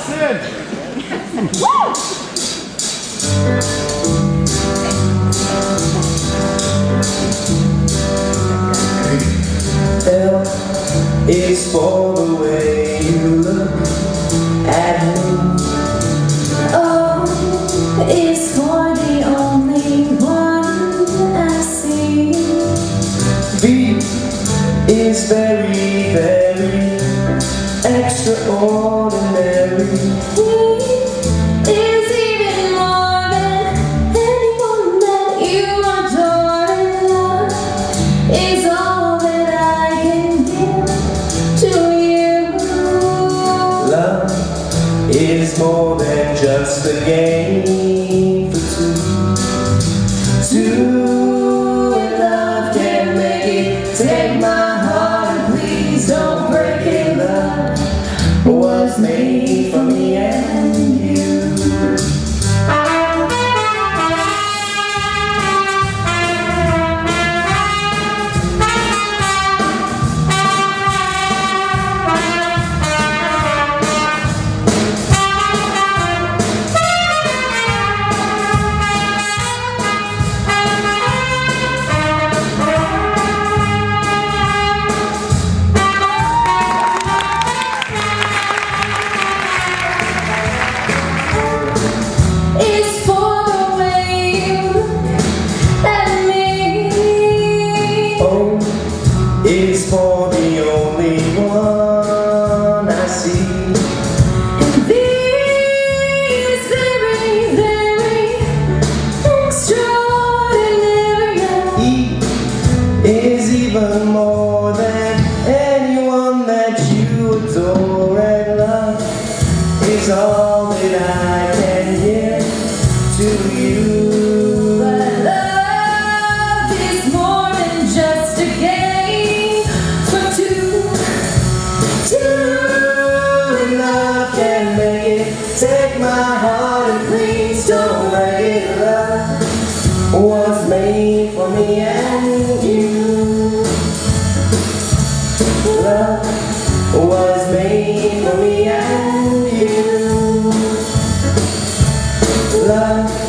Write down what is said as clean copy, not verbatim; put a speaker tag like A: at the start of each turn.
A: Allison!
B: L is for the way you look at me.
C: O is for the only one I see.
B: V is very, very extraordinary.
C: E is even more than anyone that you adore, and love is all that I can give to you.
B: Love is more than just a game for two. Two in love can make it. Take my heart and please don't break it. Love was made for me and you. Is for the only one I see.
C: And V is very, very extraordinary.
B: E is even more than anyone that you adore, and love is all that I can give to you.
C: But love is more than just a game for two.
B: Love can make it. Take my heart and please don't break it. Love was made for me and you. Love was made for me and you. Love